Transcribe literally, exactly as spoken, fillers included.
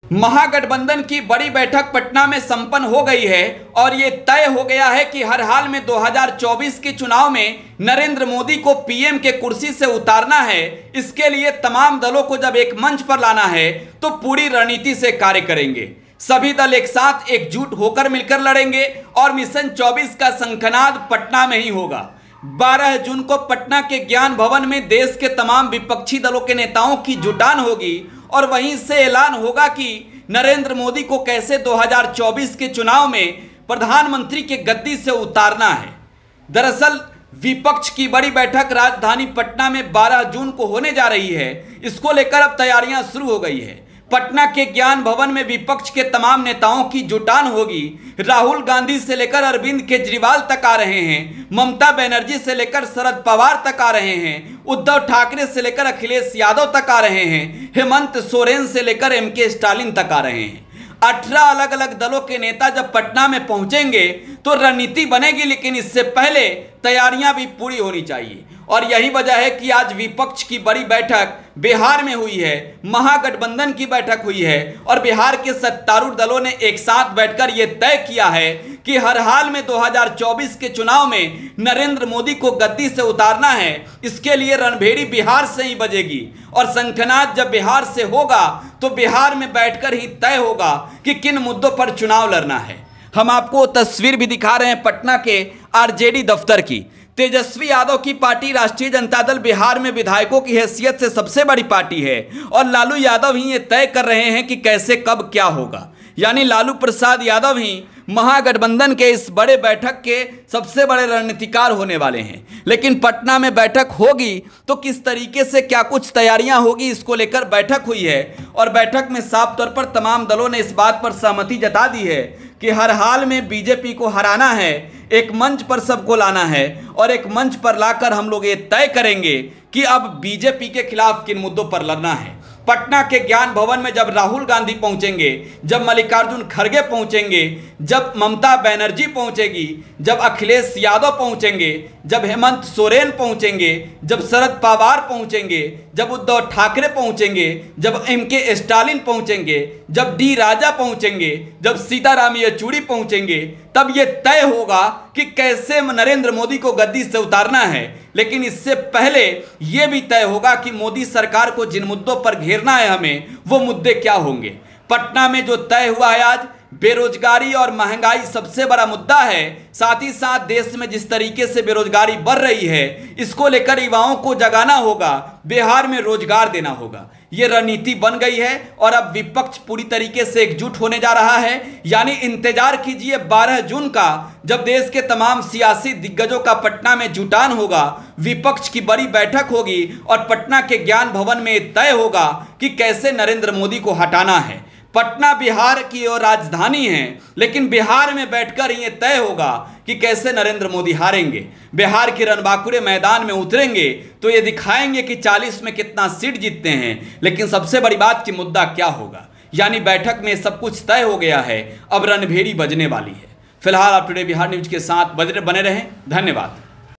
महागठबंधन की बड़ी बैठक पटना में संपन्न हो गई है और ये तय हो गया है कि हर हाल में दो हज़ार चौबीस के चुनाव में नरेंद्र मोदी को पीएम के कुर्सी से उतारना है। इसके लिए तमाम दलों को जब एक मंच पर लाना है तो पूरी रणनीति से कार्य करेंगे। सभी दल एक साथ एकजुट होकर मिलकर लड़ेंगे और मिशन चौबीस का शंखनाद पटना में ही होगा। बारह जून को पटना के ज्ञान भवन में देश के तमाम विपक्षी दलों के नेताओं की जुटान होगी और वहीं से ऐलान होगा कि नरेंद्र मोदी को कैसे दो हज़ार चौबीस के चुनाव में प्रधानमंत्री के गद्दी से उतारना है। दरअसल विपक्ष की बड़ी बैठक राजधानी पटना में बारह जून को होने जा रही है। इसको लेकर अब तैयारियां शुरू हो गई है। पटना के ज्ञान भवन में विपक्ष के तमाम नेताओं की जुटान होगी। राहुल गांधी से लेकर अरविंद केजरीवाल तक आ रहे हैं, ममता बनर्जी से लेकर शरद पवार तक आ रहे हैं, उद्धव ठाकरे से लेकर अखिलेश यादव तक आ रहे हैं, हेमंत सोरेन से लेकर एम के स्टालिन तक आ रहे हैं। अठारह अलग अलग दलों के नेता जब पटना में पहुंचेंगे तो रणनीति बनेगी, लेकिन इससे पहले तैयारियां भी पूरी होनी चाहिए। और यही वजह है कि आज विपक्ष की बड़ी बैठक बिहार में हुई है, महागठबंधन की बैठक हुई है और बिहार के सत्तारूढ़ दलों ने एक साथ बैठकर यह तय किया है कि हर हाल में दो हज़ार चौबीस के चुनाव में नरेंद्र मोदी को गद्दी से उतारना है। इसके लिए रणभेड़ी बिहार से ही बजेगी और शंखनाद जब बिहार से होगा तो बिहार में बैठकर ही तय होगा कि किन मुद्दों पर चुनाव लड़ना है। हम आपको तस्वीर भी दिखा रहे हैं पटना के आरजेडी दफ्तर की। तेजस्वी यादव की पार्टी राष्ट्रीय जनता दल बिहार में विधायकों की हैसियत से सबसे बड़ी पार्टी है और लालू यादव ही ये तय कर रहे हैं कि कैसे कब क्या होगा। यानी लालू प्रसाद यादव ही महागठबंधन के इस बड़े बैठक के सबसे बड़े रणनीतिकार होने वाले हैं। लेकिन पटना में बैठक होगी तो किस तरीके से क्या कुछ तैयारियां होगी, इसको लेकर बैठक हुई है और बैठक में साफ तौर पर तमाम दलों ने इस बात पर सहमति जता दी है कि हर हाल में बीजेपी को हराना है, एक मंच पर सबको लाना है और एक मंच पर लाकर हम लोग ये तय करेंगे कि अब बीजेपी के खिलाफ किन मुद्दों पर लड़ना है। पटना के ज्ञान भवन में जब राहुल गांधी पहुंचेंगे, जब मल्लिकार्जुन खड़गे पहुंचेंगे, जब ममता बनर्जी पहुंचेगी, जब अखिलेश यादव पहुंचेंगे, जब हेमंत सोरेन पहुंचेंगे, जब शरद पवार पहुंचेंगे, जब उद्धव ठाकरे पहुंचेंगे, जब एम के स्टालिन पहुंचेंगे, जब डी राजा पहुंचेंगे, जब सीताराम येचुरी पहुंचेंगे, तब यह तय होगा कि कैसे नरेंद्र मोदी को गद्दी से उतारना है। लेकिन इससे पहले यह भी तय होगा कि मोदी सरकार को जिन मुद्दों पर घेरना है हमें, वो मुद्दे क्या होंगे। पटना में जो तय हुआ है आज, बेरोजगारी और महंगाई सबसे बड़ा मुद्दा है। साथ ही साथ देश में जिस तरीके से बेरोजगारी बढ़ रही है, इसको लेकर युवाओं को जगाना होगा, बिहार में रोजगार देना होगा। ये रणनीति बन गई है और अब विपक्ष पूरी तरीके से एकजुट होने जा रहा है। यानी इंतजार कीजिए बारह जून का, जब देश के तमाम सियासी दिग्गजों का पटना में जुटान होगा, विपक्ष की बड़ी बैठक होगी और पटना के ज्ञान भवन में तय होगा कि कैसे नरेंद्र मोदी को हटाना है। पटना बिहार की और राजधानी है, लेकिन बिहार में बैठकर ये तय होगा कि कैसे नरेंद्र मोदी हारेंगे। बिहार के रणबांकुरे मैदान में उतरेंगे तो ये दिखाएंगे कि चालीस में कितना सीट जीतते हैं। लेकिन सबसे बड़ी बात कि मुद्दा क्या होगा। यानी बैठक में सब कुछ तय हो गया है, अब रणभेड़ी बजने वाली है। फिलहाल आप टुडे बिहार न्यूज के साथ बने रहें। धन्यवाद।